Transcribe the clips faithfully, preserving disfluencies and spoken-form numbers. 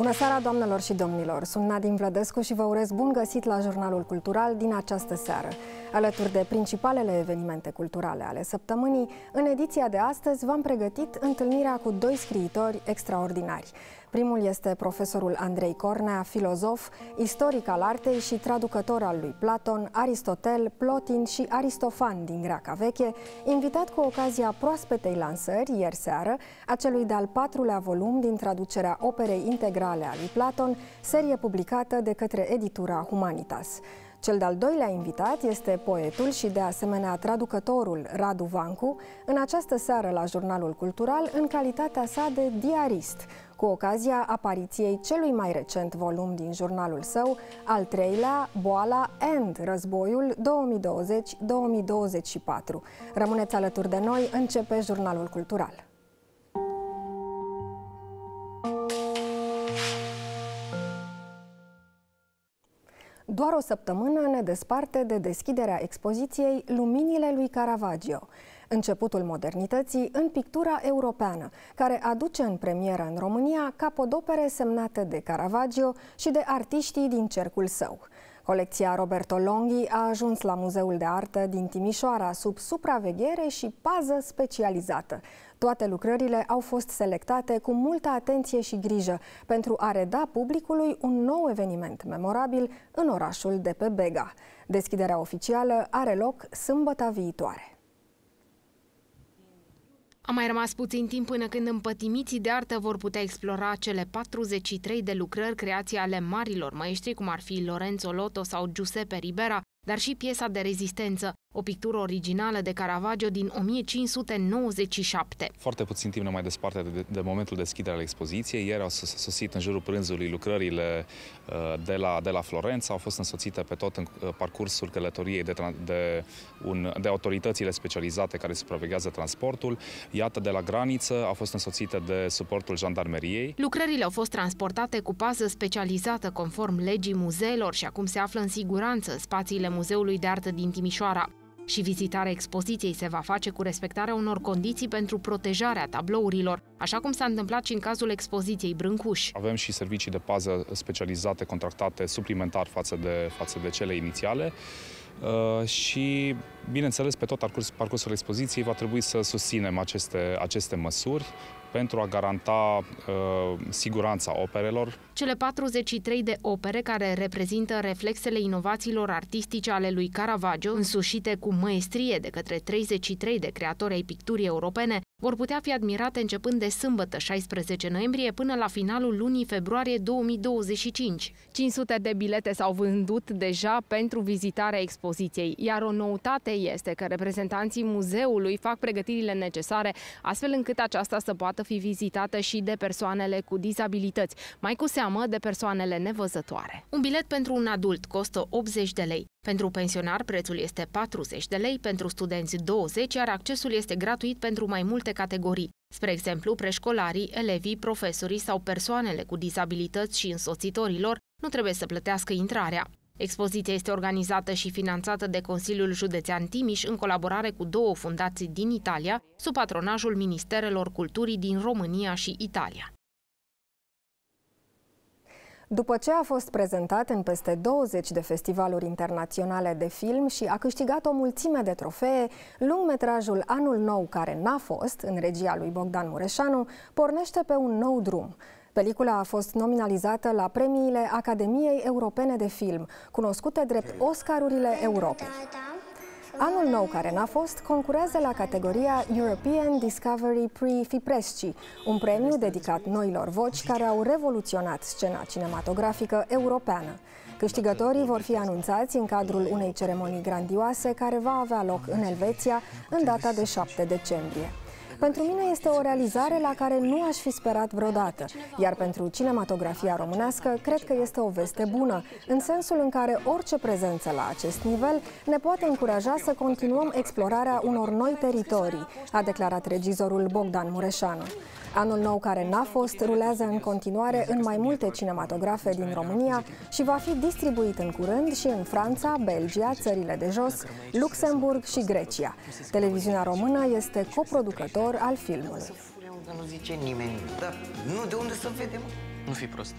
Bună seara, doamnelor și domnilor! Sunt Nadim Vlădescu și vă urez bun găsit la Jurnalul Cultural din această seară. Alături de principalele evenimente culturale ale săptămânii, în ediția de astăzi v-am pregătit întâlnirea cu doi scriitori extraordinari. Primul este profesorul Andrei Cornea, filozof, istoric al artei și traducător al lui Platon, Aristotel, Plotin și Aristofan din Greaca Veche, invitat cu ocazia proaspetei lansări, ieri seară, a celui de-al patrulea volum din traducerea operei integrale a lui Platon, serie publicată de către editura Humanitas. Cel de-al doilea invitat este poetul și de asemenea traducătorul Radu Vancu, în această seară la Jurnalul Cultural în calitatea sa de diarist, cu ocazia apariției celui mai recent volum din jurnalul său, al treilea, Boala and Războiul două mii douăzeci două mii douăzeci și patru. Rămâneți alături de noi, începe Jurnalul Cultural. Doar o săptămână ne desparte de deschiderea expoziției Luminile lui Caravaggio, începutul modernității în pictura europeană, care aduce în premieră în România capodopere semnate de Caravaggio și de artiștii din cercul său. Colecția Roberto Longhi a ajuns la Muzeul de Artă din Timișoara sub supraveghere și pază specializată. Toate lucrările au fost selectate cu multă atenție și grijă pentru a reda publicului un nou eveniment memorabil în orașul de pe Bega. Deschiderea oficială are loc sâmbăta viitoare. A mai rămas puțin timp până când împătimiții de artă vor putea explora cele patruzeci și trei de lucrări creații ale marilor maestri, cum ar fi Lorenzo Lotto sau Giuseppe Ribera, dar și piesa de rezistență, o pictură originală de Caravaggio din o mie cinci sute nouăzeci și șapte. Foarte puțin timp ne mai desparte de, de momentul deschiderii al expoziției. Ieri au sosit în jurul prânzului lucrările de la, de la Florența, au fost însoțite pe tot în parcursul călătoriei de, de, un, de autoritățile specializate care supraveghează transportul. Iată, de la graniță au fost însoțite de suportul jandarmeriei. Lucrările au fost transportate cu pază specializată conform legii muzeelor și acum se află în siguranță spațiile Muzeului de Artă din Timișoara. Și vizitarea expoziției se va face cu respectarea unor condiții pentru protejarea tablourilor, așa cum s-a întâmplat și în cazul expoziției Brâncuș. Avem și servicii de pază specializate contractate suplimentar față de, față de cele inițiale. Uh, și, bineînțeles, pe tot parcurs, parcursul expoziției va trebui să susținem aceste, aceste măsuri pentru a garanta uh, siguranța operelor. Cele patruzeci și trei de opere care reprezintă reflexele inovațiilor artistice ale lui Caravaggio, însușite cu măestrie de către treizeci și trei de creatori ai picturii europene, vor putea fi admirate începând de sâmbătă șaisprezece noiembrie până la finalul lunii februarie două mii douăzeci și cinci. cinci sute de bilete s-au vândut deja pentru vizitarea expoziției, iar o noutate este că reprezentanții muzeului fac pregătirile necesare astfel încât aceasta să poată fi vizitată și de persoanele cu dizabilități, mai cu seamă de persoanele nevăzătoare. Un bilet pentru un adult costă optzeci de lei. Pentru pensionar prețul este patruzeci de lei, pentru studenți douăzeci, iar accesul este gratuit pentru mai multe categorii. Spre exemplu, preșcolarii, elevii, profesorii sau persoanele cu dizabilități și însoțitorilor nu trebuie să plătească intrarea. Expoziția este organizată și finanțată de Consiliul Județean Timiș în colaborare cu două fundații din Italia, sub patronajul Ministerelor Culturii din România și Italia. După ce a fost prezentat în peste douăzeci de festivaluri internaționale de film și a câștigat o mulțime de trofee, lungmetrajul Anul Nou care n-a fost, în regia lui Bogdan Mureșanu, pornește pe un nou drum. Pelicula a fost nominalizată la premiile Academiei Europene de Film, cunoscute drept Oscarurile Europei. Anul Nou care n-a fost concurează la categoria European Discovery Prix Fipresci, un premiu dedicat noilor voci care au revoluționat scena cinematografică europeană. Câștigătorii vor fi anunțați în cadrul unei ceremonii grandioase care va avea loc în Elveția în data de șapte decembrie. Pentru mine este o realizare la care nu aș fi sperat vreodată, iar pentru cinematografia românească cred că este o veste bună, în sensul în care orice prezență la acest nivel ne poate încuraja să continuăm explorarea unor noi teritorii, a declarat regizorul Bogdan Mureșanu. Anul Nou care n-a fost rulează în continuare în mai multe cinematografe din România și va fi distribuit în curând și în Franța, Belgia, țările de jos, Luxemburg și Grecia. Televiziunea română este coproducător al filmului. Nu zice nimeni, dar nu de unde să vedem. Nu fi prost.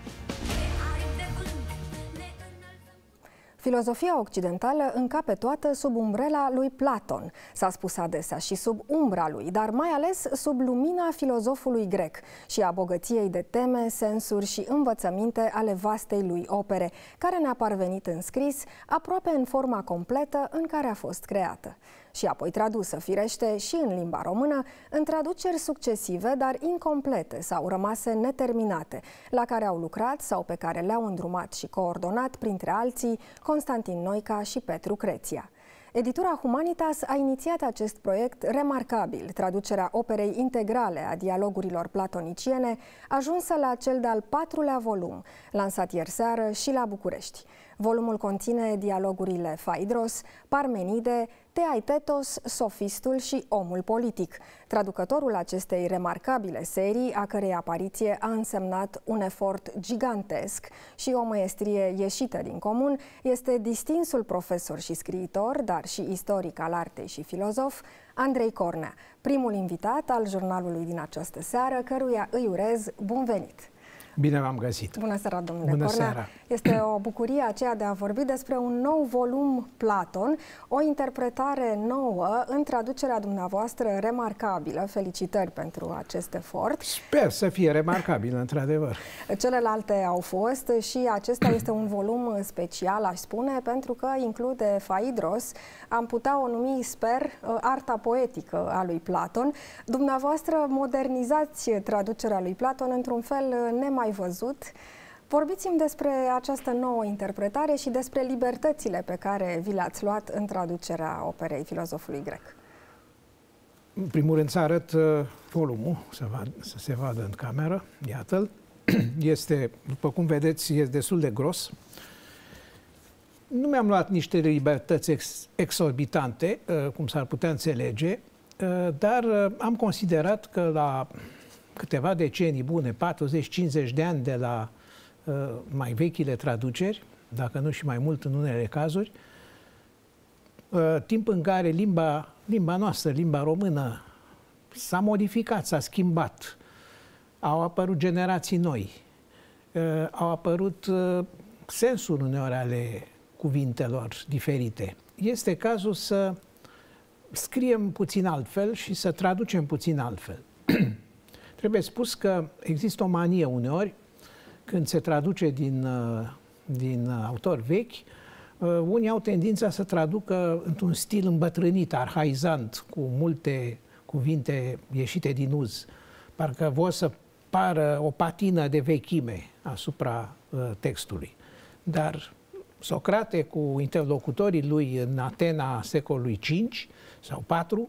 Filozofia occidentală încape toată sub umbrela lui Platon, s-a spus adesea, și sub umbra lui, dar mai ales sub lumina filozofului grec și a bogăției de teme, sensuri și învățăminte ale vastei lui opere, care ne-a parvenit în scris, aproape în forma completă în care a fost creată. Și apoi tradusă, firește, și în limba română, în traduceri succesive, dar incomplete sau rămase neterminate, la care au lucrat sau pe care le-au îndrumat și coordonat, printre alții, Constantin Noica și Petru Creția. Editura Humanitas a inițiat acest proiect remarcabil, traducerea operei integrale a dialogurilor platoniciene, ajunsă la cel de-al patrulea volum, lansat ieri seară și la București. Volumul conține dialogurile Phaidros, Parmenide, Theaitetos, Sofistul și Omul politic. Traducătorul acestei remarcabile serii, a cărei apariție a însemnat un efort gigantesc și o măiestrie ieșită din comun, este distinsul profesor și scriitor, dar și istoric al artei și filozof, Andrei Cornea, primul invitat al jurnalului din această seară, căruia îi urez bun venit. Bine v-am găsit! Bună seara, domnule Bună Cornea! Seara. Este o bucurie aceea de a vorbi despre un nou volum Platon, o interpretare nouă în traducerea dumneavoastră remarcabilă. Felicitări pentru acest efort. Sper să fie remarcabil, într-adevăr. Celelalte au fost și acesta este un volum special, aș spune, pentru că include Phaidros. Am putea o numi, sper, arta poetică a lui Platon. Dumneavoastră modernizați traducerea lui Platon într-un fel nemai mai văzut. Vorbiți-mi despre această nouă interpretare și despre libertățile pe care vi le-ați luat în traducerea operei filozofului grec. În primul rând să arăt uh, volumul, să, vad, să se vadă în cameră. Iată-l. Este, după cum vedeți, este destul de gros. Nu mi-am luat niște libertăți ex, exorbitante, uh, cum s-ar putea înțelege, uh, dar uh, am considerat că la câteva decenii bune, patruzeci cincizeci de ani de la uh, mai vechile traduceri, dacă nu și mai mult în unele cazuri, uh, timp în care limba, limba noastră, limba română, s-a modificat, s-a schimbat, au apărut generații noi, uh, au apărut uh, sensuri uneori ale cuvintelor diferite. Este cazul să scriem puțin altfel și să traducem puțin altfel. Trebuie spus că există o manie uneori, când se traduce din, din autori vechi, unii au tendința să traducă într-un stil îmbătrânit, arhaizant, cu multe cuvinte ieșite din uz. Parcă vor să pară o patină de vechime asupra textului. Dar Socrate, cu interlocutorii lui în Atena secolului cinci sau patru,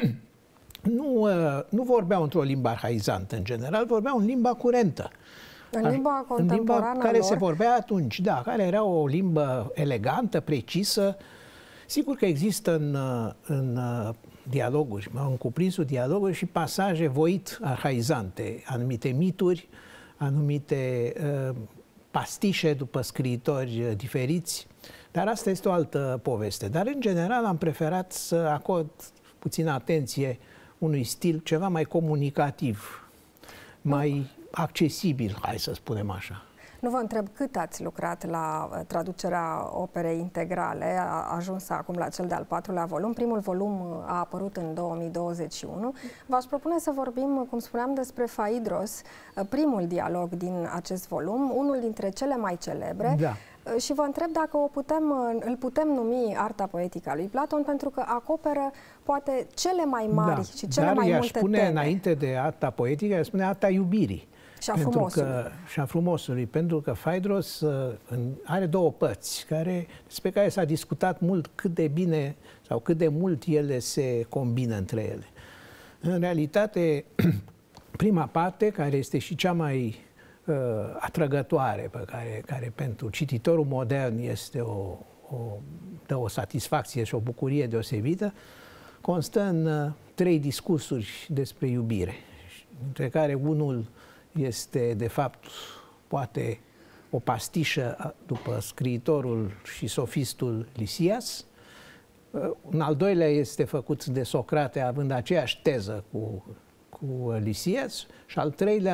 Nu, nu vorbeau într-o limbă arhaizantă, în general, vorbeau în limba curentă. În limba contemporană în limba care lor. se vorbea atunci, da, care era o limbă elegantă, precisă. Sigur că există în, în dialoguri, în cuprinsul dialoguri și pasaje voit arhaizante, anumite mituri, anumite uh, pastișe după scriitori diferiți, dar asta este o altă poveste. Dar, în general, am preferat să acord puțină atenție unui stil ceva mai comunicativ, mai accesibil, hai să spunem așa. Nu vă întreb cât ați lucrat la traducerea operei integrale, a ajuns acum la cel de-al patrulea volum. Primul volum a apărut în două mii douăzeci și unu. V-aș propune să vorbim, cum spuneam, despre Phaidros, primul dialog din acest volum, unul dintre cele mai celebre. Da. Și vă întreb dacă o putem, îl putem numi arta poetică a lui Platon, pentru că acoperă poate cele mai mari, da, și cele dar mai multe spune, teme. Înainte de arta poetică, îi spune arta iubirii. Și a pentru frumosului. Că, și a frumosului, pentru că Phaidros are două părți care, despre care s-a discutat mult cât de bine sau cât de mult ele se combină între ele. În realitate, prima parte, care este și cea mai uh, atrăgătoare, pe care, care pentru cititorul modern este o, o, dă o satisfacție și o bucurie deosebită, constă în uh, trei discursuri despre iubire, între care unul este, de fapt, poate o pastișă după scriitorul și sofistul Lisias. Un al doilea este făcut de Socrate, având aceeași teză cu, cu Lisias. Și al treilea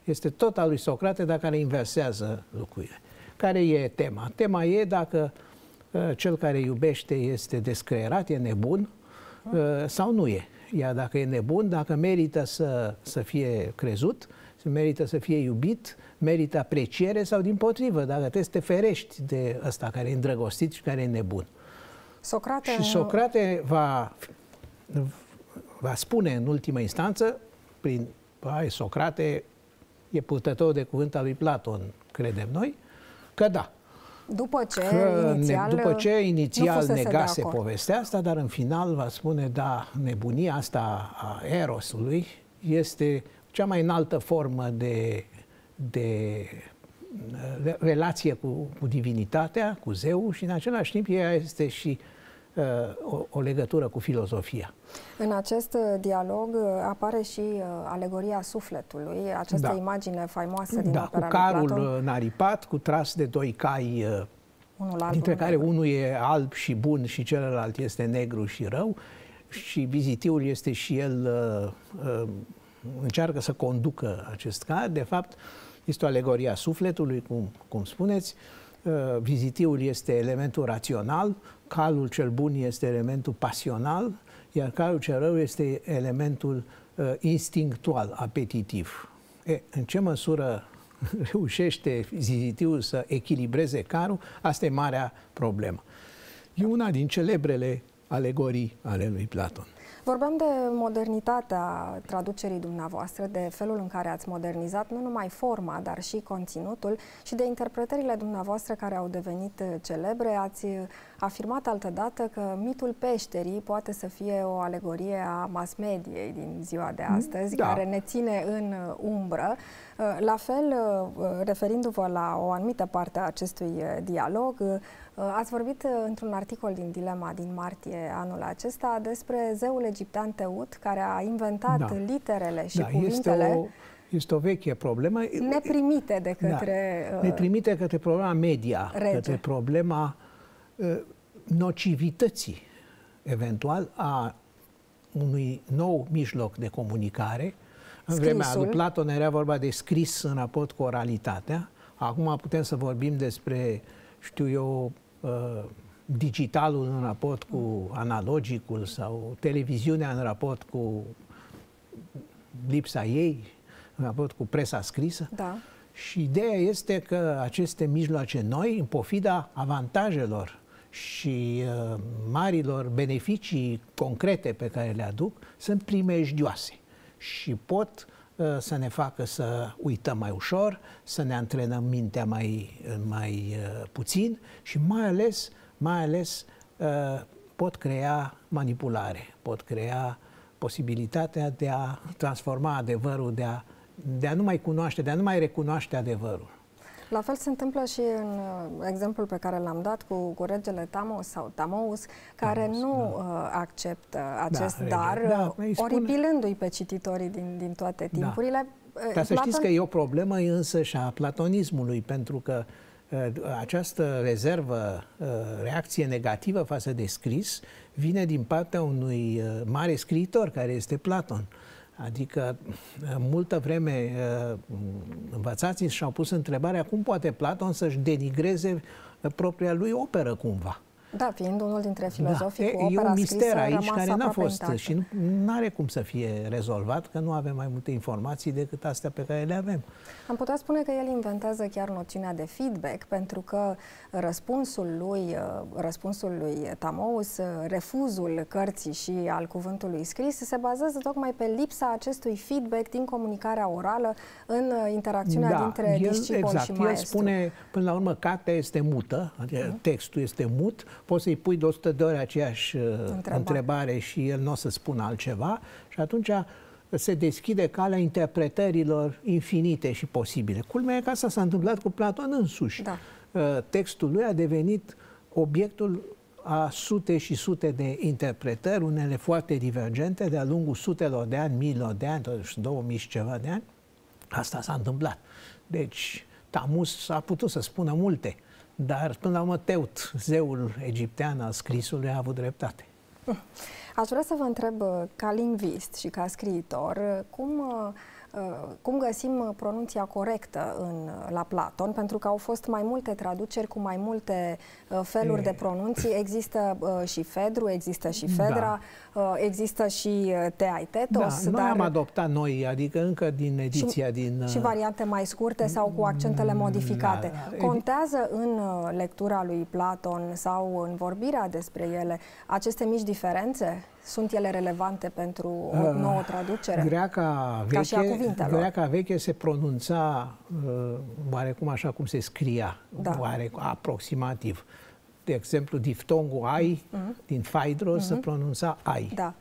Este tot al lui Socrate, dar care inversează lucrurile. Care e tema? Tema e dacă uh, cel care iubește este descreierat, e nebun uh, sau nu e. Iar dacă e nebun, dacă merită să, să fie crezut, merită să fie iubit, merită apreciere sau dimpotrivă, dacă trebuie să te ferești de ăsta care e îndrăgostit și care e nebun. Socrate... Și Socrate va, va spune în ultimă instanță, prin hai, Socrate e purtător de cuvânt al lui Platon, credem noi, că da. După ce că inițial, ne, după ce inițial negase de povestea asta, dar în final va spune, da, nebunia asta a Erosului este cea mai înaltă formă de, de relație cu, cu divinitatea, cu zeul și în același timp ea este și uh, o, o legătură cu filozofia. În acest dialog apare și uh, alegoria sufletului, această da. imagine faimoasă din da, opera cu carul lui Platon. naripat, cu tras de doi cai, uh, unul alb, dintre care negru. unul e alb și bun și celălalt este negru și rău, și vizitiul este și el uh, uh, încearcă să conducă acest car. De fapt, este o alegorie a sufletului, cum, cum spuneți. Uh, vizitiul este elementul rațional, calul cel bun este elementul pasional, iar calul cel rău este elementul uh, instinctual, apetitiv. E, în ce măsură reușește vizitiul să echilibreze carul? Asta e marea problemă. E una din celebrele alegorii ale lui Platon. Vorbeam de modernitatea traducerii dumneavoastră, de felul în care ați modernizat nu numai forma, dar și conținutul și de interpretările dumneavoastră care au devenit celebre. Ați afirmat altădată că mitul peșterii poate să fie o alegorie a mass-mediei din ziua de astăzi, da. care ne ține în umbră. La fel, referindu-vă la o anumită parte a acestui dialog, ați vorbit într-un articol din Dilema din martie anul acesta despre zeul egiptean Teut, care a inventat da. literele și da, cuvintele este o, este o veche problemă. Neprimite de către... Da, neprimite către problema media, rege. către problema uh, nocivității, eventual, a unui nou mijloc de comunicare. În Scrisul. vremea lui Platon era vorba de scris în raport cu oralitatea. Acum putem să vorbim despre, știu eu, digitalul în raport cu analogicul sau televiziunea în raport cu lipsa ei, în raport cu presa scrisă. Da. Și ideea este că aceste mijloace noi, în pofida avantajelor și uh, marilor beneficii concrete pe care le aduc, sunt primejdioase și pot uh, să ne facă să uităm mai ușor, să ne antrenăm mintea mai, mai uh, puțin și mai ales, mai ales uh, pot crea manipulare, pot crea posibilitatea de a transforma adevărul, de a, de a nu mai cunoaște, de a nu mai recunoaște adevărul. La fel se întâmplă și în uh, exemplul pe care l-am dat cu, cu regele Tamos sau Tamous, care Tamos, nu da. uh, acceptă acest da, dar, da, oripilându-i pe cititorii din, din toate timpurile. Da. Dar să știți că e o problemă însă și a platonismului, pentru că uh, această rezervă, uh, reacție negativă față de scris, vine din partea unui uh, mare scriitor, care este Platon. Adică, multă vreme, învățații și-au pus întrebarea cum poate Platon să-și denigreze propria lui operă cumva. Da, fiind unul dintre filozofii da. cu opera E un mister aici care n-a fost intactă. și nu are cum să fie rezolvat, că nu avem mai multe informații decât astea pe care le avem. Am putea spune că el inventează chiar noțiunea de feedback, pentru că răspunsul lui, răspunsul lui Tamous, refuzul cărții și al cuvântului scris, se bazează tocmai pe lipsa acestui feedback din comunicarea orală în interacțiunea da, dintre el, discipol exact, și maestru. El spune, până la urmă, cartea este mută, adică uh-huh. textul este mut, poți să-i pui de o sută de ori aceeași Întreba. întrebare și el nu o să spună altceva și atunci se deschide calea interpretărilor infinite și posibile. Culmea e că asta s-a întâmplat cu Platon însuși. Da. Textul lui a devenit obiectul a sute și sute de interpretări, unele foarte divergente, de-a lungul sutelor de ani, miilor de ani, totuși două mii și ceva de ani. Asta s-a întâmplat. Deci, Tamus a putut să spună multe, dar, până la urmă, Teut, zeul egiptean al scrisului, a avut dreptate. Aș vrea să vă întreb, ca lingvist și ca scriitor, cum Cum găsim pronunția corectă în, la Platon? Pentru că au fost mai multe traduceri cu mai multe feluri e... de pronunții. Există și Fedru, există și Fedra, da. Există și Teaitetos. Da, noi dar... am adoptat noi, adică încă din ediția și, din... Și variante mai scurte sau cu accentele modificate. Da, Contează în lectura lui Platon sau în vorbirea despre ele aceste mici diferențe? Sunt ele relevante pentru o nouă traducere? Greaca veche, ca și a cuvintelor. Greaca veche se pronunța uh, oarecum așa cum se scria, da. oarecum, aproximativ. De exemplu, diftongul ai, uh-huh. din Phaedros, uh-huh. se pronunța ai. Da.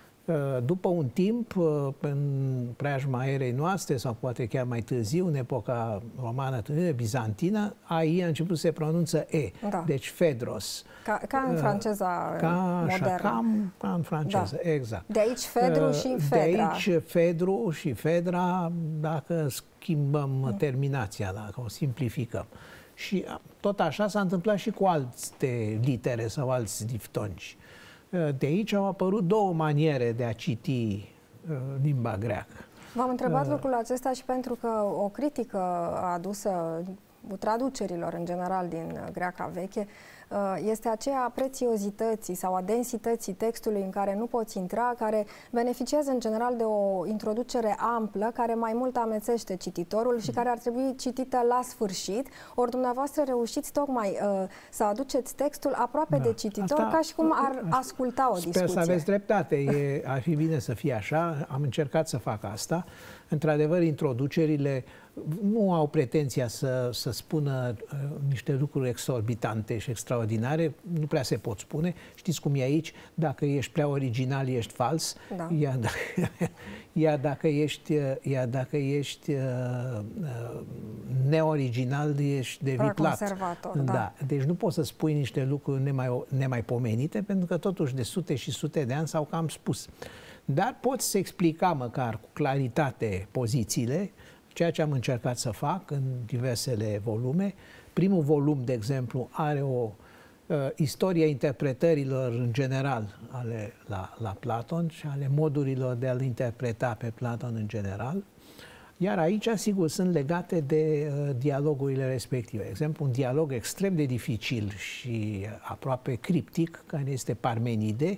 După un timp, în preajma erei noastre, sau poate chiar mai târziu, în epoca romană târziu, bizantină, ai a început să se pronunță e. Da. Deci Phaedros. Ca, ca în franceza ca, modernă. Așa, ca, ca în franceză, da. Exact. De aici Fedru și Fedra. De aici Fedru și Fedra, dacă schimbăm mm. terminația, dacă o simplificăm. Și tot așa s-a întâmplat și cu alte litere sau alți diftongi. De aici au apărut două maniere de a citi uh, limba greacă. V-am întrebat uh, lucrul acesta și pentru că o critică adusă traducerilor în general din greaca veche este aceea a prețiozității sau a densității textului în care nu poți intra, care beneficiază în general de o introducere amplă, care mai mult amețește cititorul și care ar trebui citită la sfârșit. Ori dumneavoastră reușiți tocmai uh, să aduceți textul aproape da. de cititor, Asta, ca și cum ar asculta o discuție. Sper să aveți dreptate. E, ar fi bine să fie așa. Am încercat să fac asta. Într-adevăr, introducerile nu au pretenția să, să spună uh, niște lucruri exorbitante și extraordinare, nu prea se pot spune. Știți cum e aici? Dacă ești prea original, ești fals. Da. Iar, dacă, iar dacă ești, iar dacă ești uh, uh, neoriginal, ești devitlat. Conservator, da. Da. Deci nu poți să spui niște lucruri nemai, nemaipomenite, pentru că totuși de sute și sute de ani s-au cam spus. Dar poți să explica măcar cu claritate pozițiile, ceea ce am încercat să fac în diversele volume. Primul volum, de exemplu, are o uh, istorie a interpretărilor în general ale, la, la Platon și ale modurilor de a-l interpreta pe Platon în general. Iar aici, sigur, sunt legate de uh, dialogurile respective. De exemplu, un dialog extrem de dificil și aproape criptic, care este Parmenide.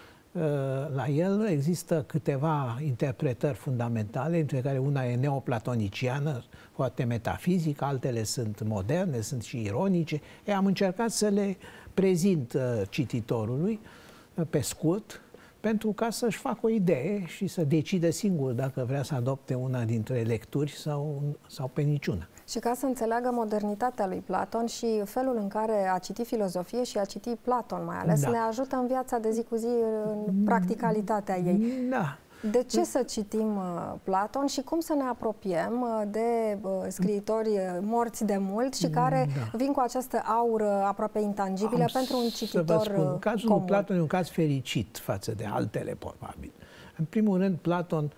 La el există câteva interpretări fundamentale, între care una e neoplatoniciană, foarte metafizică, altele sunt moderne, sunt și ironice. E, am încercat să le prezint cititorului pe scurt, pentru ca să-și facă o idee și să decide singur dacă vrea să adopte una dintre lecturi sau, sau pe niciuna. Și ca să înțeleagă modernitatea lui Platon și felul în care a citit filozofie și a citit Platon mai ales, da. ne ajută în viața de zi cu zi, în practicalitatea ei. Da. De ce să citim uh, Platon și cum să ne apropiem uh, de uh, scriitori morți de mult și care da. vin cu această aură aproape intangibilă Am pentru un cititor să vă spun, cazul comun. lui Platon e un caz fericit față de altele, probabil. În primul rând, Platon,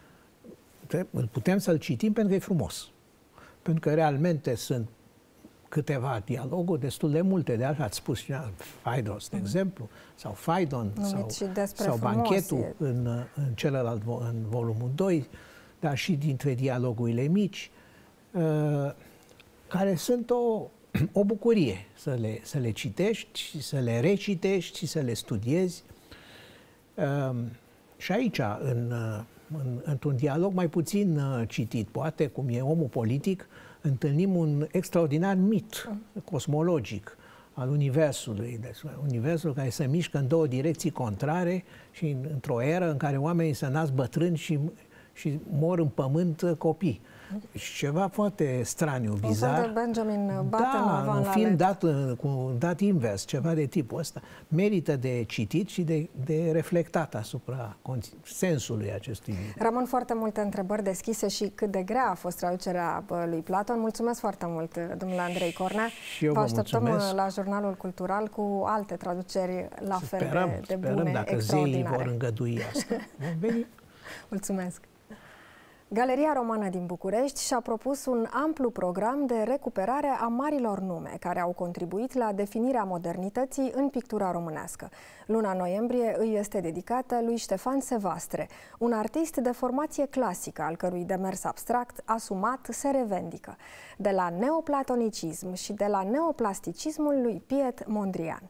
putem să-l citim pentru că e frumos. Pentru că realmente sunt câteva dialoguri destul de multe, de altfel ați spus și Phaedros, de mm. exemplu, sau Phaedon, sau, sau Banchetul în, în celălalt, în volumul doi, dar și dintre dialogurile mici, uh, care sunt o, o bucurie să le, să le citești și să le recitești și să le studiezi. Uh, și aici, în, în, într-un dialog mai puțin uh, citit, poate, cum e Omul politic, întâlnim un extraordinar mit cosmologic al Universului. Deci, Universul care se mișcă în două direcții contrare și într-o eră în care oamenii se nasc bătrâni și, și mor în pământ copii. Și ceva foarte straniu, bizar. Un Benjamin Button, da, un film dat, cu dat invers, ceva de tipul ăsta. Merită de citit și de, de reflectat asupra sensului acestui film. Rămân foarte multe întrebări deschise și cât de grea a fost traducerea lui Platon. Mulțumesc foarte mult, domnule Andrei Cornea. Și eu vă vă așteptăm mulțumesc. La Jurnalul Cultural cu alte traduceri la fel sperăm, de, de sperăm bune, dacă zeii vor îngădui asta. Vom veni. Mulțumesc. Galeria Romană din București și-a propus un amplu program de recuperare a marilor nume care au contribuit la definirea modernității în pictura românească. Luna noiembrie îi este dedicată lui Ștefan Sevastre, un artist de formație clasică, al cărui demers abstract asumat se revendică, de la neoplatonicism și de la neoplasticismul lui Piet Mondrian.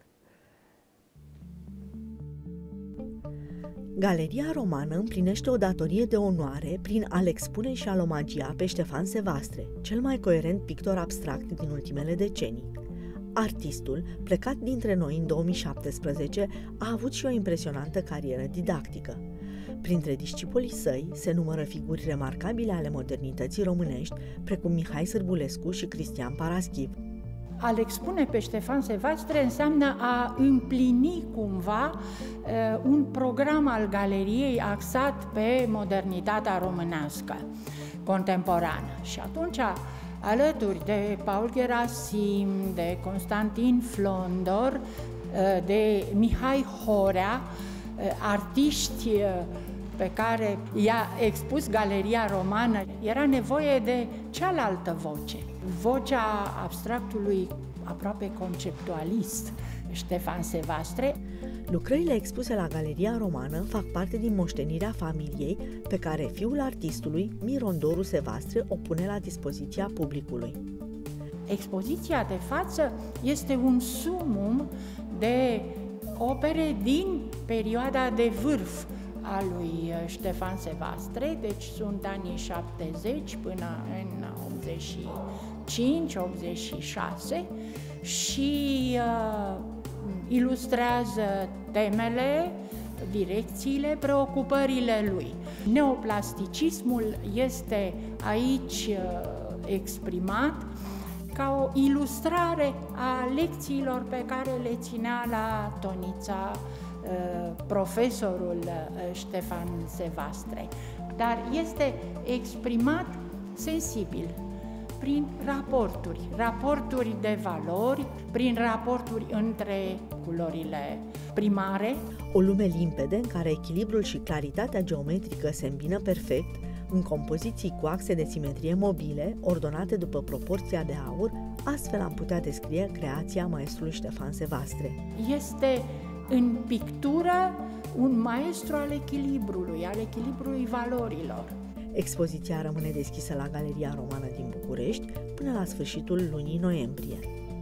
Galeria Romană împlinește o datorie de onoare prin a-l expune și a-l omagia pe Ștefan Sevastre, cel mai coerent pictor abstract din ultimele decenii. Artistul, plecat dintre noi în două mii șaptesprezece, a avut și o impresionantă carieră didactică. Printre discipolii săi se numără figuri remarcabile ale modernității românești, precum Mihai Sârbulescu și Cristian Paraschiv. A-l expune pe Ștefan Sevastre înseamnă a împlini cumva uh, un program al galeriei axat pe modernitatea românească contemporană. Și atunci, alături de Paul Gerasim, de Constantin Flondor, uh, de Mihai Horea, uh, artiști uh, pe care i-a expus Galeria Romană, era nevoie de cealaltă voce, vocea abstractului aproape conceptualist, Ștefan Sevastre. Lucrările expuse la Galeria Romană fac parte din moștenirea familiei pe care fiul artistului, Miron Doru Sevastre, o pune la dispoziția publicului. Expoziția de față este un sumum de opere din perioada de vârf a lui Ștefan Sevastre, deci sunt anii șaptezeci până în optzeci și cinci optzeci și șase și uh, ilustrează temele, direcțiile, preocupările lui. Neoplasticismul este aici uh, exprimat ca o ilustrare a lecțiilor pe care le ținea la Tonița profesorul Ștefan Sevastre, dar este exprimat sensibil, prin raporturi, raporturi de valori, prin raporturi între culorile primare. O lume limpede în care echilibrul și claritatea geometrică se îmbină perfect, în compoziții cu axe de simetrie mobile, ordonate după proporția de aur, astfel am putea descrie creația maestrului Ștefan Sevastre. Este în pictură un maestru al echilibrului, al echilibrului valorilor. Expoziția rămâne deschisă la Galeria Romană din București până la sfârșitul lunii noiembrie.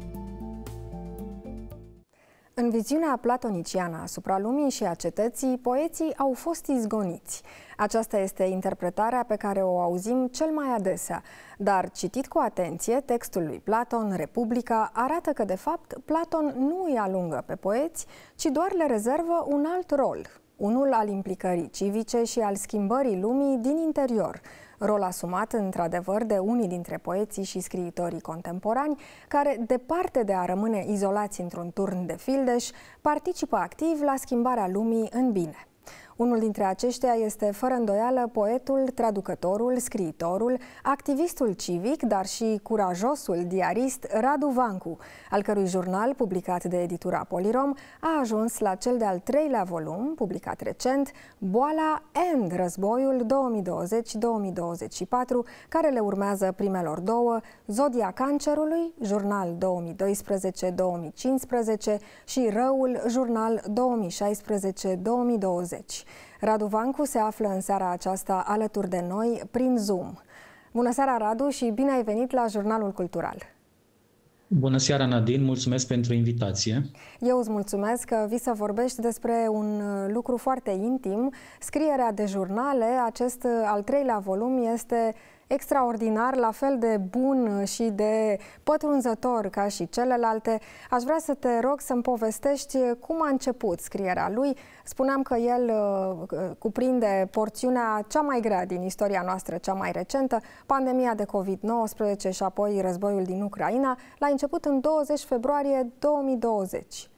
În viziunea platoniciană asupra lumii și a cetății, poeții au fost izgoniți. Aceasta este interpretarea pe care o auzim cel mai adesea, dar citit cu atenție, textul lui Platon, Republica, arată că, de fapt, Platon nu îi alungă pe poeți, ci doar le rezervă un alt rol, unul al implicării civice și al schimbării lumii din interior, rol asumat într-adevăr de unii dintre poeții și scriitorii contemporani, care, departe de a rămâne izolați într-un turn de fildeș, participă activ la schimbarea lumii în bine. Unul dintre aceștia este, fără îndoială, poetul, traducătorul, scriitorul, activistul civic, dar și curajosul diarist Radu Vancu, al cărui jurnal, publicat de editura Polirom, a ajuns la cel de-al treilea volum, publicat recent, Boala and Războiul două mii douăzeci două mii douăzeci și patru, care le urmează primelor două, Zodia Cancerului, jurnal două mii doisprezece două mii cincisprezece și Răul, jurnal două mii șaisprezece două mii douăzeci. Radu Vancu se află în seara aceasta alături de noi prin Zoom. Bună seara, Radu, și bine ai venit la Jurnalul Cultural! Bună seara, Nadine! Mulțumesc pentru invitație! Eu îți mulțumesc că vii să vorbești despre un lucru foarte intim, scrierea de jurnale. Acest al treilea volum este extraordinar, la fel de bun și de pătrunzător ca și celelalte. Aș vrea să te rog să-mi povestești cum a început scrierea lui. Spuneam că el uh, cuprinde porțiunea cea mai grea din istoria noastră, cea mai recentă, pandemia de covid nouăsprezece și apoi războiul din Ucraina. L-a început în douăzeci februarie două mii douăzeci.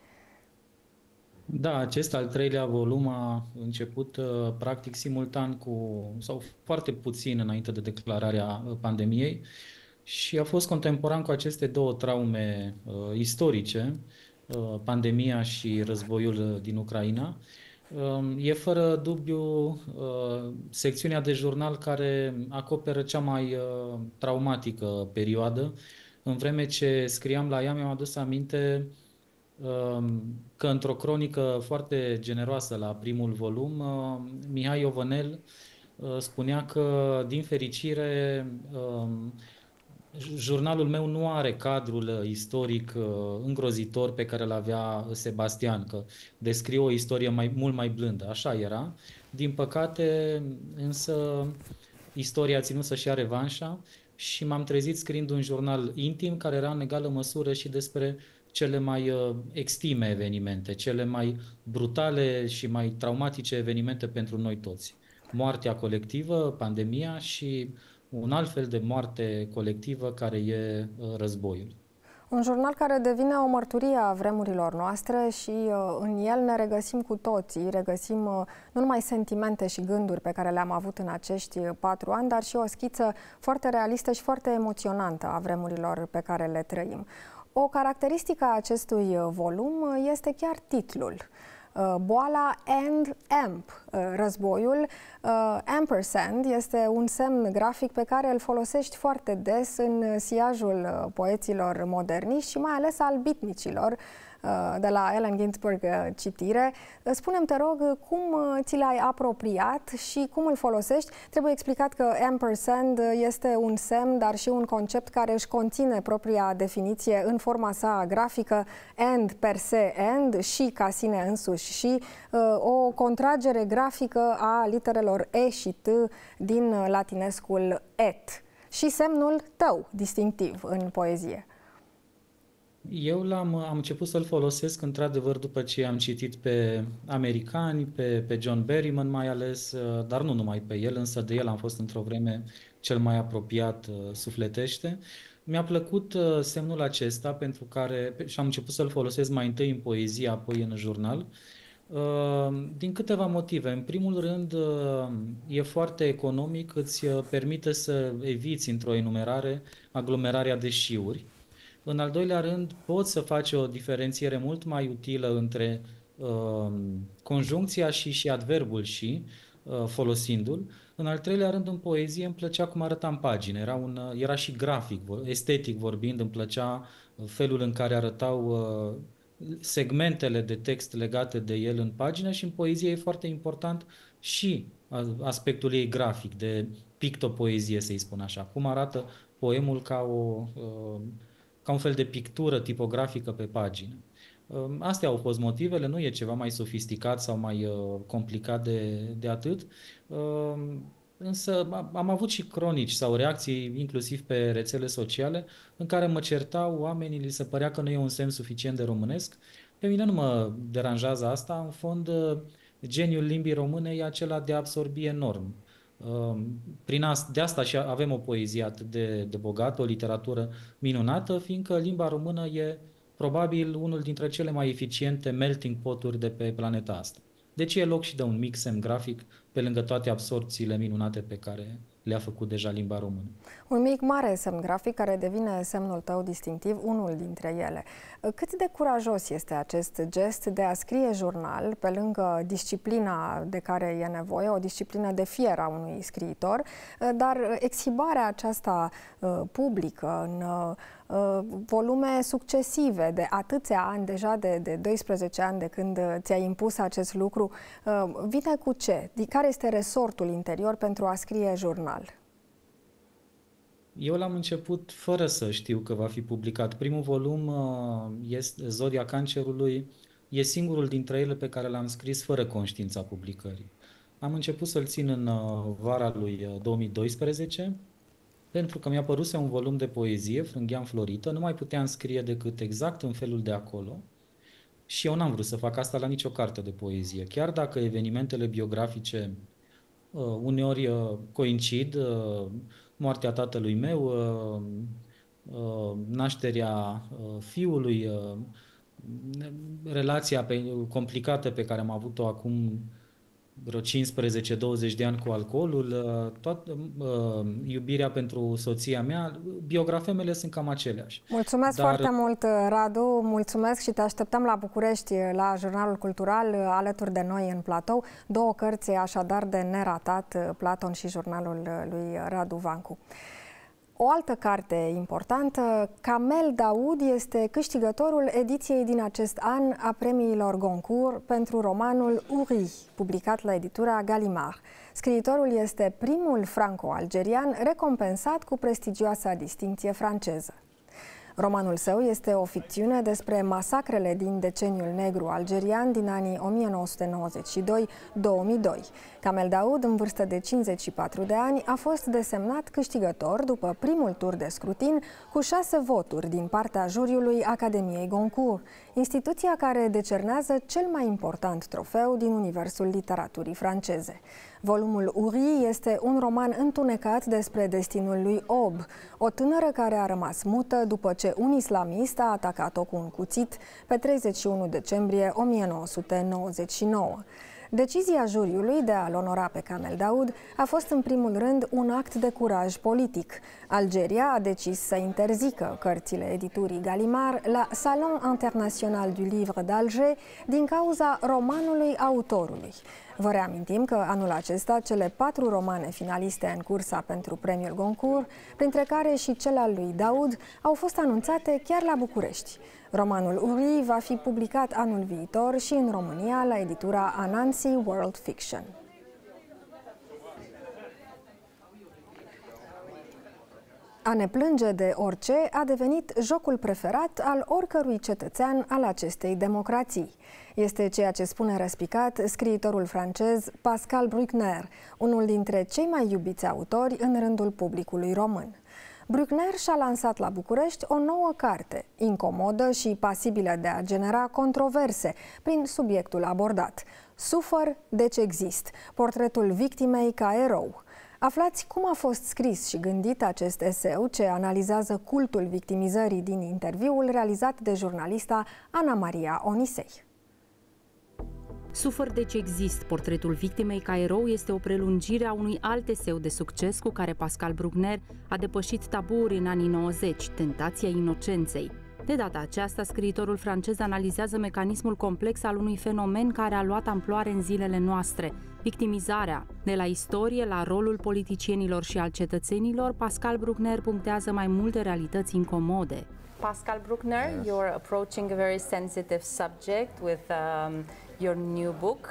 Da, acest al treilea volum a început uh, practic simultan cu, sau foarte puțin înainte de declararea pandemiei și a fost contemporan cu aceste două traume uh, istorice, uh, pandemia și războiul din Ucraina. E fără dubiu secțiunea de jurnal care acoperă cea mai traumatică perioadă. În vreme ce scriam la ea, mi-am adus aminte că într-o cronică foarte generoasă la primul volum, Mihai Iovănel spunea că, din fericire, jurnalul meu nu are cadrul istoric îngrozitor pe care îl avea Sebastian, că descrie o istorie mai, mult mai blândă. Așa era. Din păcate, însă, istoria a ținut să-și ia revanșa și m-am trezit scriind un jurnal intim care era în egală măsură și despre cele mai extime evenimente, cele mai brutale și mai traumatice evenimente pentru noi toți. Moartea colectivă, pandemia și un alt fel de moarte colectivă care e războiul. Un jurnal care devine o mărturie a vremurilor noastre și în el ne regăsim cu toții, regăsim nu numai sentimente și gânduri pe care le-am avut în acești patru ani, dar și o schiță foarte realistă și foarte emoționantă a vremurilor pe care le trăim. O caracteristică a acestui volum este chiar titlul. Boala and amp, războiul. Ampersand este un semn grafic pe care îl folosești foarte des în siajul poeților moderniști și mai ales al beatnicilor, de la Allen Ginsberg citire. Spune-mi, te rog, cum ți l-ai apropiat și cum îl folosești? Trebuie explicat că ampersand este un semn, dar și un concept care își conține propria definiție în forma sa grafică, and per se and, și ca sine însuși și, o contragere grafică a literelor E și T din latinescul et și semnul tău distinctiv în poezie. Eu l-am, am început să-l folosesc într-adevăr după ce am citit pe americani, pe, pe John Berryman mai ales, dar nu numai pe el, însă de el am fost într-o vreme cel mai apropiat sufletește. Mi-a plăcut semnul acesta pentru care, și am început să-l folosesc mai întâi în poezie, apoi în jurnal, din câteva motive. În primul rând, e foarte economic, îți permite să eviți într-o enumerare aglomerarea de șiuri. În al doilea rând, poți să faci o diferențiere mult mai utilă între uh, conjuncția și și adverbul și, uh, folosindu-l. În al treilea rând, în poezie îmi plăcea cum arăta în pagină. Era, un, uh, era și grafic, estetic vorbind, îmi plăcea felul în care arătau uh, segmentele de text legate de el în pagină și în poezie e foarte important și aspectul ei grafic, de pictopoezie, să-i spun așa. Cum arată poemul ca o... Uh, ca un fel de pictură tipografică pe pagină. Astea au fost motivele, nu e ceva mai sofisticat sau mai complicat de, de atât, însă am avut și cronici sau reacții, inclusiv pe rețele sociale, în care mă certau oamenii, li se părea că nu e un semn suficient de românesc. Pe mine nu mă deranjează asta, în fond, geniul limbii române e acela de a absorbi enorm. Prin asta, de asta și avem o poezie atât de, de bogată, o literatură minunată, fiindcă limba română e probabil unul dintre cele mai eficiente melting pot-uri de pe planeta asta. Deci e loc și de un mic semn grafic pe lângă toate absorpțiile minunate pe care le-a făcut deja limba română. Un mic mare semn grafic care devine semnul tău distinctiv, unul dintre ele. Cât de curajos este acest gest de a scrie jurnal pe lângă disciplina de care e nevoie, o disciplină de fier a unui scriitor, dar exhibarea aceasta publică în volume succesive de atâția ani, deja de, de doisprezece ani de când ți-ai impus acest lucru, vine cu ce? Care este resortul interior pentru a scrie jurnal? Eu l-am început fără să știu că va fi publicat. Primul volum, este Zodia Cancerului, e singurul dintre ele pe care l-am scris fără conștiința publicării. Am început să-l țin în vara lui două mii doisprezece, pentru că mi-a păruse un volum de poezie, Frânghean Florită, nu mai puteam scrie decât exact în felul de acolo și eu n-am vrut să fac asta la nicio carte de poezie. Chiar dacă evenimentele biografice uh, uneori uh, coincid, uh, moartea tatălui meu, uh, uh, nașterea uh, fiului, uh, relația pe, complicată pe care am avut-o acum vreo cincisprezece douăzeci de ani cu alcoolul, toată iubirea pentru soția mea, biografemele sunt cam aceleași. Mulțumesc Dar... foarte mult, Radu, mulțumesc și te așteptăm la București, la Jurnalul Cultural, alături de noi în platou. Două cărți așadar de neratat, Platon și Jurnalul lui Radu Vancu. O altă carte importantă, Kamel Daoud este câștigătorul ediției din acest an a premiilor Goncourt pentru romanul Uri, publicat la editura Gallimard. Scriitorul este primul franco-algerian recompensat cu prestigioasa distincție franceză. Romanul său este o ficțiune despre masacrele din deceniul negru algerian din anii o mie nouă sute nouăzeci și doi - două mii doi. Kamel Daoud, în vârstă de cincizeci și patru de ani, a fost desemnat câștigător după primul tur de scrutin cu șase voturi din partea juriului Academiei Goncourt, instituția care decernează cel mai important trofeu din universul literaturii franceze. Volumul Uri este un roman întunecat despre destinul lui Ob, o tânără care a rămas mută după ce un islamist a atacat-o cu un cuțit pe treizeci și unu decembrie o mie nouă sute nouăzeci și nouă. Decizia juriului de a-l onora pe Kamel Daoud a fost în primul rând un act de curaj politic. Algeria a decis să interzică cărțile editurii Gallimard la Salon International du Livre d'Alger din cauza romanului autorului. Vă reamintim că anul acesta cele patru romane finaliste în cursa pentru premiul Goncourt, printre care și cel al lui Daoud, au fost anunțate chiar la București. Romanul Uri va fi publicat anul viitor și în România la editura Anansi World Fiction. A ne plânge de orice a devenit jocul preferat al oricărui cetățean al acestei democrații. Este ceea ce spune răspicat scriitorul francez Pascal Bruckner, unul dintre cei mai iubiți autori în rândul publicului român. Bruckner și-a lansat la București o nouă carte, incomodă și pasibilă de a genera controverse prin subiectul abordat. Sufăr, deci exist, portretul victimei ca erou. Aflați cum a fost scris și gândit acest eseu ce analizează cultul victimizării din interviul realizat de jurnalista Ana Maria Onisei. Sufăr deci exist, portretul victimei ca erou este o prelungire a unui alt eseu de succes cu care Pascal Bruckner a depășit tabuuri în anii nouăzeci, Tentația inocenței. De data aceasta, scriitorul francez analizează mecanismul complex al unui fenomen care a luat amploare în zilele noastre, victimizarea. De la istorie la rolul politicienilor și al cetățenilor, Pascal Bruckner punctează mai multe realități incomode. Pascal Bruckner, yes. You're approaching a very sensitive subject with um, your new book.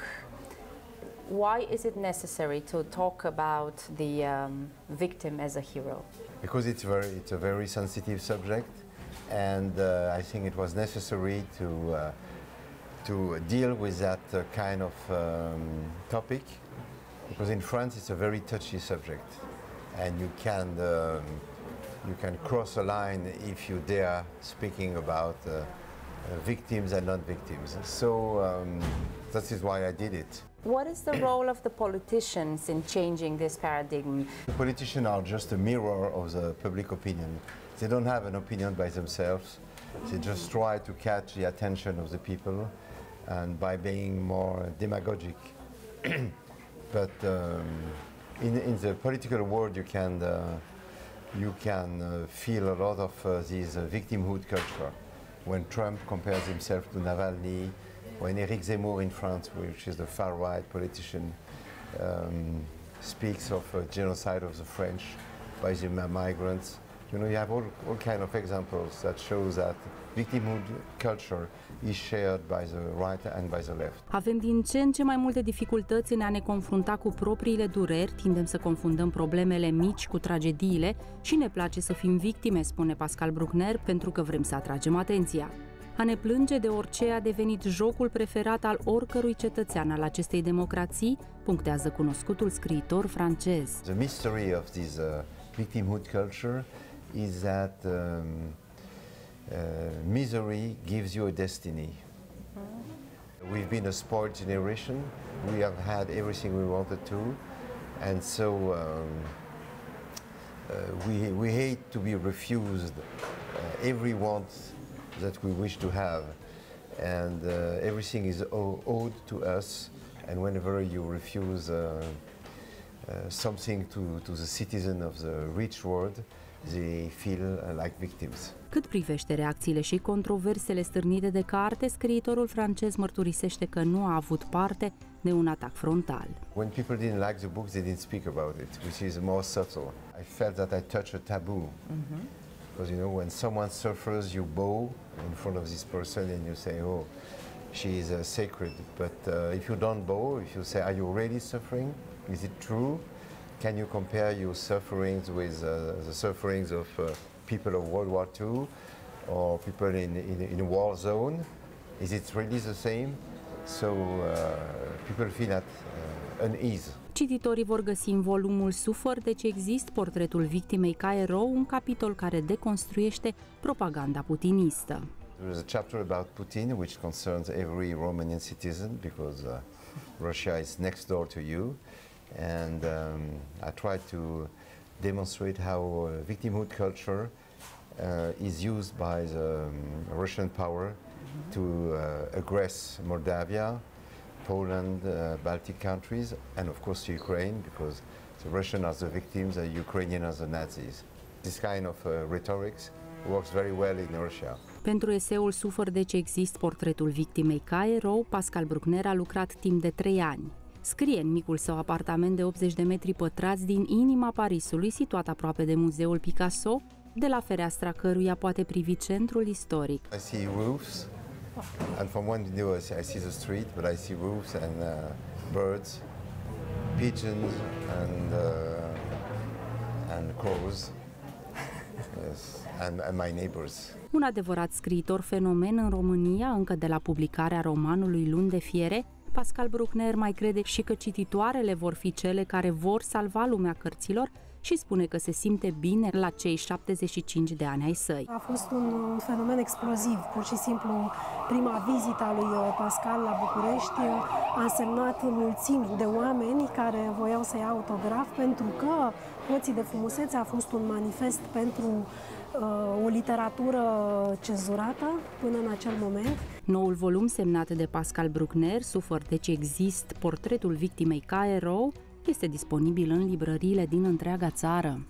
Why is it necessary to talk about the um, victim as a hero? Because it's very, it's a very sensitive subject, and uh, I think it was necessary to uh, to deal with that uh, kind of um, topic, because in France it's a very touchy subject, and you can um, you can cross a line if you dare speaking about uh, victims and non-victims. So um, that is why I did it. What is the role of the politicians in changing this paradigm? The politicians are just a mirror of the public opinion. They don't have an opinion by themselves. They just try to catch the attention of the people, and by being more demagogic. But um, in, in the political world, you can uh, you can uh, feel a lot of uh, this uh, victimhood culture. When Trump compares himself to Navalny, when Eric Zemmour in France, which is the far-right politician, um, speaks of a genocide of the French by the migrants, you know, you have all, all kind of examples that shows that victimhood culture is shared by the right and by the left. Avem din ce în ce mai multe dificultăți în a ne confrunta cu propriile dureri, tindem să confundăm problemele mici cu tragediile și ne place să fim victime, spune Pascal Bruckner, pentru că vrem să atragem atenția. A ne plânge de orice a devenit jocul preferat al oricărui cetățean al acestei democrații, punctează cunoscutul scriitor francez. The mystery of this uh, victimhood culture is that um, uh, misery gives you a destiny. Mm-hmm. We've been a spoiled generation. We have had everything we wanted to, and so um, uh, we we hate to be refused uh, every want that we wish to have, and uh, everything is owed to us, And whenever you refuse uh, uh, something to, to the citizen of the rich world, they feel uh, like victims. Cât privește reacțiile și controversele stârnite de carte, scriitorul francez mărturisește că nu a avut parte de un atac frontal. When people didn't like the book, they didn't speak about it, which is more subtle. I felt that I touched a taboo. Mm-hmm. Because, you know, when someone suffers, you bow in front of this person and you say, oh, she is uh, sacred. But uh, if you don't bow, if you say, are you really suffering? Is it true? Can you compare your sufferings with uh, the sufferings of uh, people of World War Two or people in, in, in a war zone? Is it really the same? So uh, people feel at uh, unease. Cititorii vor găsi în volumul Sufăr de ce există portretul victimei ca erou, un capitol care deconstruiește propaganda putinistă. There is a chapter about Putin which concerns every Romanian citizen because uh, Russia is next door to you. And um, I try to demonstrate how uh, victimhood culture uh, is used by the um, Russian power mm-hmm. to uh, aggress Moldavia, Poland, uh, Baltic countries, and of course Ukraine, because the Russians are the victims, the Ukrainians are the Nazis. This kind of uh, rhetoric works very well in Russia. Pentru eseul Sufăr de ce există portretul victimei ca erou, Pascal Bruckner a lucrat timp de trei ani. Scrie în micul său apartament de optzeci de metri pătrați din inima Parisului, situat aproape de Muzeul Picasso, de la fereastra căruia poate privi centrul istoric. I see roofs, and from one window I see, I see the street, but I see roofs and uh, birds, pigeons and uh, and crows, yes, and, and my neighbors. Un adevărat scriitor fenomen în România, încă de la publicarea romanului Luni de fiere, Pascal Bruckner mai crede și că cititoarele vor fi cele care vor salva lumea cărților și spune că se simte bine la cei șaptezeci și cinci de ani ai săi. A fost un fenomen exploziv, pur și simplu prima vizită a lui Pascal la București a însemnat mulțimi de oameni care voiau să ia autograf pentru că Poții de frumusețe a fost un manifest pentru uh, o literatură cenzurată până în acel moment. Noul volum semnat de Pascal Bruckner, Sufăr de ce există portretul victimei ca erou, este disponibil în librăriile din întreaga țară.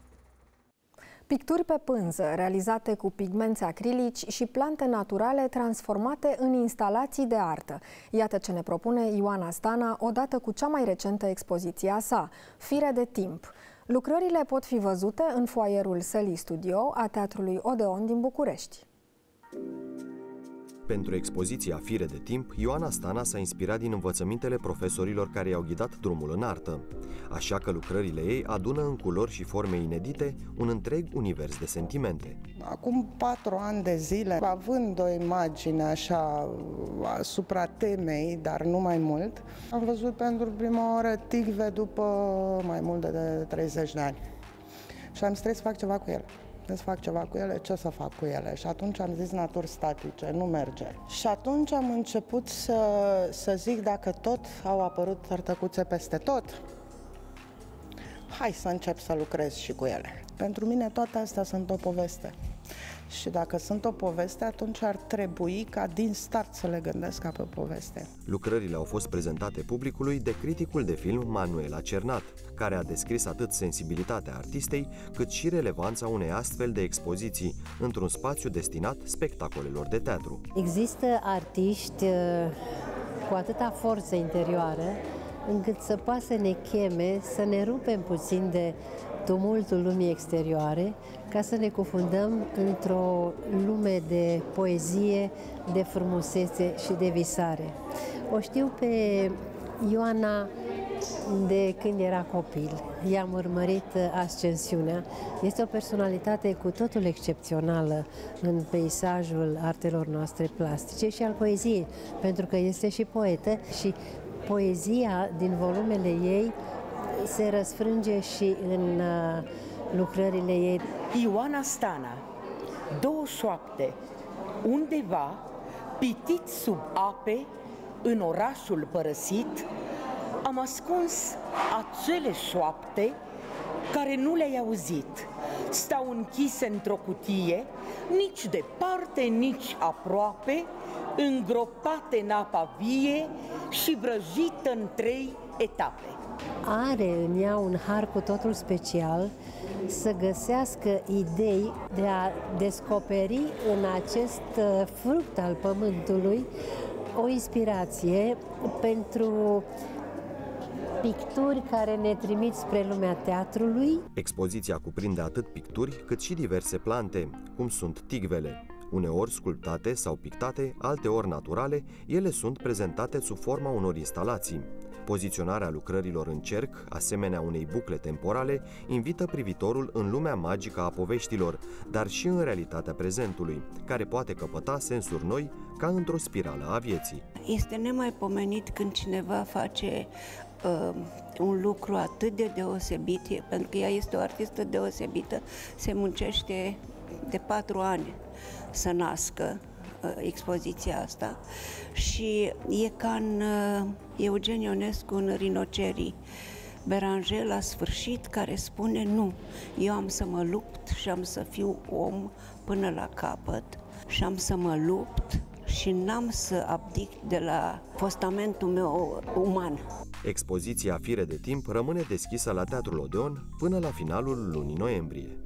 Picturi pe pânză, realizate cu pigmenți acrilici și plante naturale transformate în instalații de artă. Iată ce ne propune Ioana Stana, odată cu cea mai recentă expoziție a sa, Fire de timp. Lucrările pot fi văzute în foaierul Sălii Studio a Teatrului Odeon din București. Pentru expoziția Fire de timp, Ioana Stana s-a inspirat din învățămintele profesorilor care i-au ghidat drumul în artă. Așa că lucrările ei adună în culori și forme inedite un întreg univers de sentimente. Acum patru ani de zile, având o imagine așa asupra temei, dar nu mai mult, am văzut pentru prima oară tigve după mai mult de treizeci de ani. Și am zis, trebuie să fac ceva cu ele. Trebuie să fac ceva cu ele, ce să fac cu ele? Și atunci am zis naturi statice, nu merge. Și atunci am început să, să zic, dacă tot au apărut tărtăcuțe peste tot, hai să încep să lucrez și cu ele. Pentru mine toate astea sunt o poveste. Și dacă sunt o poveste, atunci ar trebui ca din start să le gândesc ca pe o poveste. Lucrările au fost prezentate publicului de criticul de film Manuela Cernat, care a descris atât sensibilitatea artistei, cât și relevanța unei astfel de expoziții într-un spațiu destinat spectacolelor de teatru. Există artiști cu atâta forță interioară încât să poată să ne cheme, să ne rupem puțin de tumultul lumii exterioare, ca să ne cufundăm într-o lume de poezie, de frumusețe și de visare. O știu pe Ioana de când era copil. I-am urmărit ascensiunea. Este o personalitate cu totul excepțională în peisajul artelor noastre plastice și al poeziei, pentru că este și poetă și poezia din volumele ei se răsfrânge și în uh, lucrările ei. Ioana Stana, două șoapte, undeva, pitit sub ape, în orașul părăsit, am ascuns acele șoapte care nu le-ai auzit. Stau închise într-o cutie, nici departe, nici aproape, îngropate în apa vie, și vrăjită în trei etape. Are în ea un har cu totul special să găsească idei de a descoperi în acest fruct al pământului o inspirație pentru picturi care ne trimit spre lumea teatrului. Expoziția cuprinde atât picturi cât și diverse plante, cum sunt tigvele. Uneori sculptate sau pictate, alteori naturale, ele sunt prezentate sub forma unor instalații. Poziționarea lucrărilor în cerc, asemenea unei bucle temporale, invită privitorul în lumea magică a poveștilor, dar și în realitatea prezentului, care poate căpăta sensuri noi ca într-o spirală a vieții. Este nemaipomenit când cineva face uh, un lucru atât de deosebit, pentru că ea este o artistă deosebită, se muncește de patru ani să nască expoziția asta și e ca în Eugen Ionescu în Rinocerii. Beranger la sfârșit care spune nu, eu am să mă lupt și am să fiu om până la capăt și am să mă lupt și n-am să abdic de la postamentul meu uman. Expoziția Fire de Timp rămâne deschisă la Teatrul Odeon până la finalul lunii noiembrie.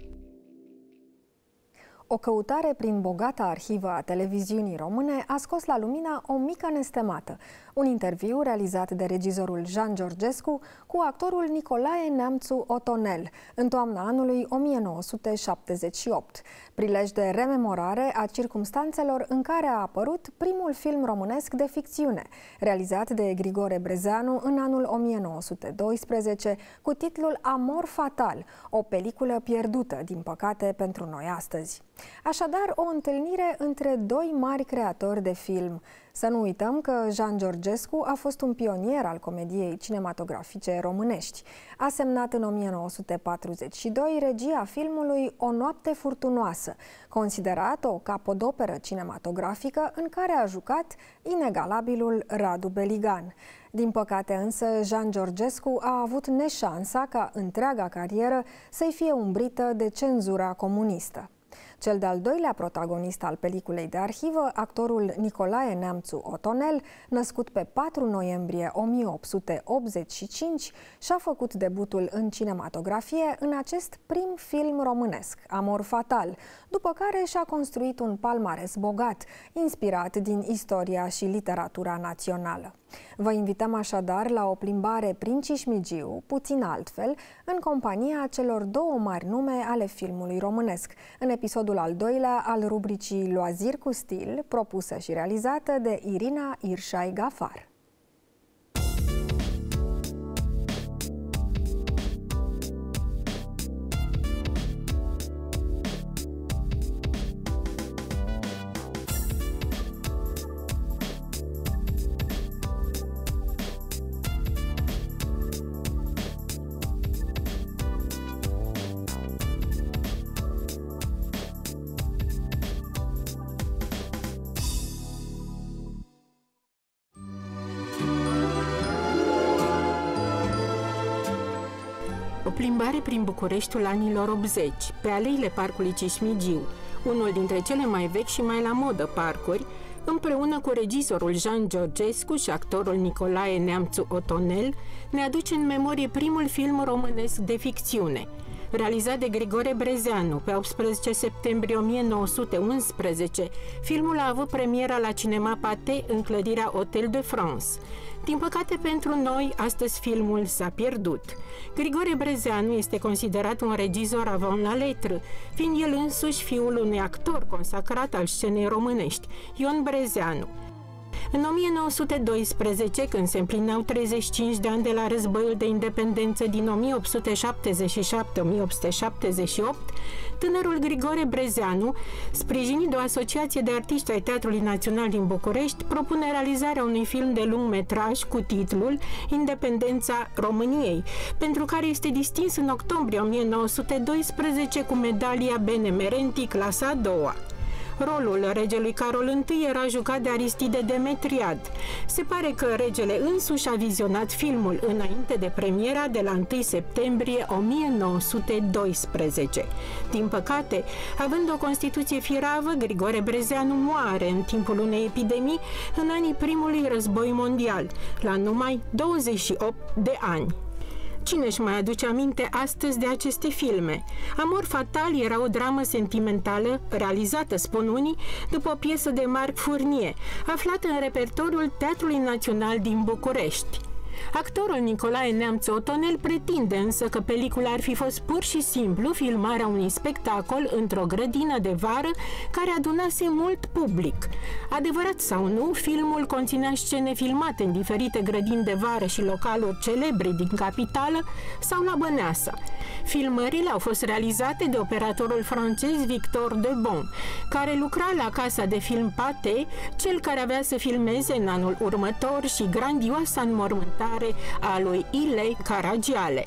O căutare prin bogata arhivă a televiziunii române a scos la lumină o mică nestemată. Un interviu realizat de regizorul Jean Georgescu cu actorul Nicolae Neamțu Otonel în toamna anului o mie nouă sute șaptezeci și opt. Prilej de rememorare a circumstanțelor în care a apărut primul film românesc de ficțiune, realizat de Grigore Brezeanu în anul o mie nouă sute doisprezece cu titlul Amor Fatal, o peliculă pierdută, din păcate, pentru noi astăzi. Așadar, o întâlnire între doi mari creatori de film. Să nu uităm că Jean Georgescu a fost un pionier al comediei cinematografice românești. A semnat în o mie nouă sute patruzeci și doi regia filmului O noapte furtunoasă, considerat o capodoperă cinematografică în care a jucat inegalabilul Radu Beligan. Din păcate însă, Jean Georgescu a avut neșansa ca întreaga carieră să-i fie umbrită de cenzura comunistă. Cel de-al doilea protagonist al peliculei de arhivă, actorul Nicolae Neamțu Otonel, născut pe patru noiembrie o mie opt sute optzeci și cinci, și-a făcut debutul în cinematografie în acest prim film românesc, Amor Fatal, după care și-a construit un palmares bogat, inspirat din istoria și literatura națională. Vă invităm așadar la o plimbare prin Cismigiu, puțin altfel, în compania celor două mari nume ale filmului românesc, în episodul al doilea al rubricii Loaziri cu stil, propusă și realizată de Irina Irșai Gafar. O plimbare prin Bucureștiul anilor optzeci, pe aleile Parcului Cismigiu, unul dintre cele mai vechi și mai la modă parcuri, împreună cu regizorul Jean Georgescu și actorul Nicolae Neamțu Otonel, ne aduce în memorie primul film românesc de ficțiune. Realizat de Grigore Brezeanu pe optsprezece septembrie o mie nouă sute unsprezece, filmul a avut premiera la Cinema Pathé în clădirea Hotel de France. Din păcate pentru noi, astăzi filmul s-a pierdut. Grigore Brezeanu este considerat un regizor avant la lettre, fiind el însuși fiul unui actor consacrat al scenei românești, Ion Brezeanu. În o mie nouă sute doisprezece, când se împlineau treizeci și cinci de ani de la războiul de independență din o mie opt sute șaptezeci și șapte - o mie opt sute șaptezeci și opt, tânărul Grigore Brezeanu, sprijinit de o asociație de artiști ai Teatrului Național din București, propune realizarea unui film de lung metraj cu titlul Independența României, pentru care este distins în octombrie o mie nouă sute doisprezece cu medalia Benemerenti, clasa a doua. Rolul regelui Carol întâi era jucat de Aristide Demetriad. Se pare că regele însuși a vizionat filmul înainte de premiera de la întâi septembrie o mie nouă sute doisprezece. Din păcate, având o constituție firavă, Grigore Brezeanu moare în timpul unei epidemii în anii primului război mondial, la numai douăzeci și opt de ani. Cine își mai aduce aminte astăzi de aceste filme? Amor Fatal era o dramă sentimentală, realizată, spun unii, după o piesă de Marc Fournier, aflată în repertoriul Teatrului Național din București. Actorul Nicolae Neamțu Otonel pretinde însă că pelicula ar fi fost pur și simplu filmarea unui spectacol într-o grădină de vară care adunase mult public. Adevărat sau nu, filmul conținea scene filmate în diferite grădini de vară și localuri celebre din capitală sau la Băneasa. Filmările au fost realizate de operatorul francez Victor Debon, care lucra la casa de film Pathé, cel care avea să filmeze în anul următor și grandioasa înmormântare a lui Ilei Caragiale.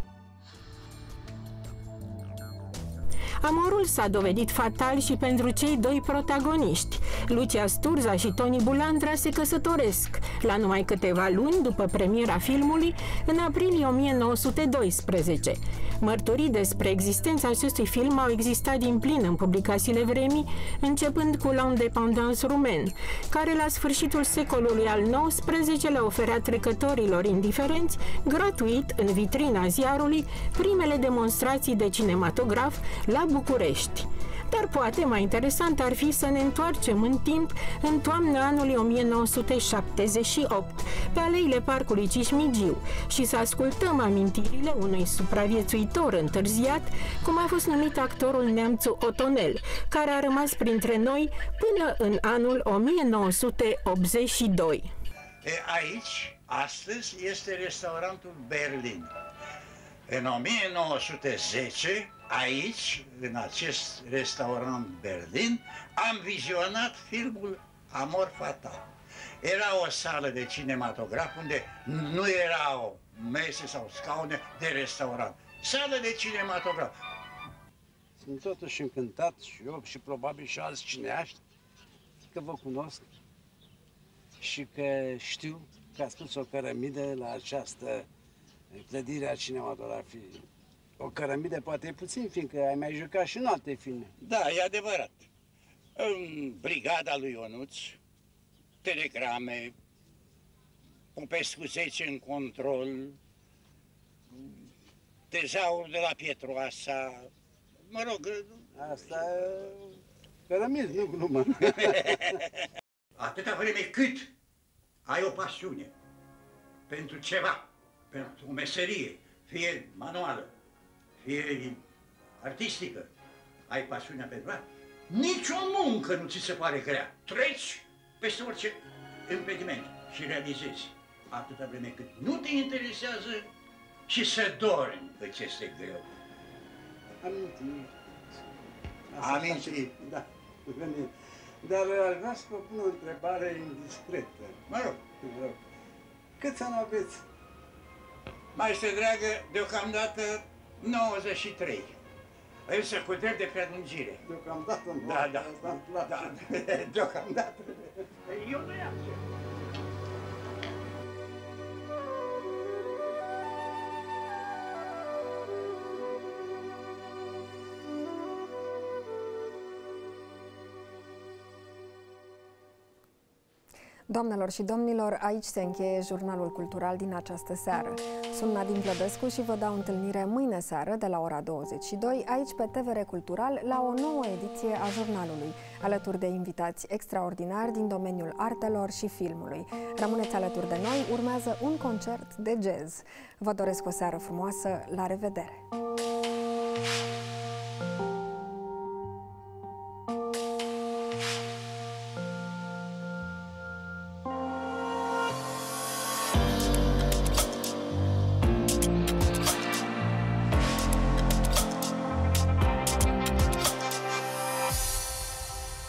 Amorul s-a dovedit fatal și pentru cei doi protagoniști. Lucia Sturza și Toni Bulandra se căsătoresc la numai câteva luni după premiera filmului, în aprilie o mie nouă sute doisprezece. Mărturii despre existența acestui film au existat din plin în publicațiile vremii, începând cu L'Indépendance rumen, care la sfârșitul secolului al nouăsprezecelea oferea trecătorilor indiferenți, gratuit, în vitrina ziarului, primele demonstrații de cinematograf la București. Dar poate mai interesant ar fi să ne întoarcem în timp în toamna anului o mie nouă sute șaptezeci și opt, pe aleile Parcului Cismigiu, și să ascultăm amintirile unui supraviețuitor întârziat, cum a fost numit actorul Neamțu Otonel, care a rămas printre noi până în anul o mie nouă sute optzeci și doi. E, aici, astăzi, este restaurantul Berlin. În o mie nouă sute zece, aici, în acest restaurant Berlin, am vizionat filmul Amor Fatal. Era o sală de cinematograf unde nu erau mese sau scaune de restaurant. Sală de cinematograf. Sunt totuși încântat și eu și probabil și alți cineaști că vă cunosc și că știu că ați pus o cărămidă la această clădire a cinematografiei. O cărămidă poate e puțin, fiindcă ai mai jucat și în alte filme. Da, e adevărat. În Brigada lui Ionuț, Telegrame, Popescu zece în control, Tezaurul de la Pietroasa, mă rog... Asta e cărămidă, nu glumă. Atâta vreme cât ai o pasiune pentru ceva, pentru o meserie, fie manuală, fie artistică, ai pasiunea pentru ea, nicio muncă nu ți se pare grea. Treci peste orice impediment și realizezi. Atâta vreme cât nu te interesează și să dormi, îți este greu. Aminti. Aminti. Da. Dar aș vrea să vă pun o întrebare indiscretă. Mă rog. Câți ani aveți? Maestre dragă, deocamdată nouăzeci și trei. Însă cu drept de prelungire. Deocamdată? Da, da. da, da. Deocamdată. Eu nu i-am. Doamnelor și domnilor, aici se încheie jurnalul cultural din această seară. Sunt Nadine Plădescu și vă dau întâlnire mâine seară de la ora douăzeci și doi, aici pe T V R Cultural, la o nouă ediție a jurnalului, alături de invitați extraordinari din domeniul artelor și filmului. Rămâneți alături de noi, urmează un concert de jazz. Vă doresc o seară frumoasă, la revedere!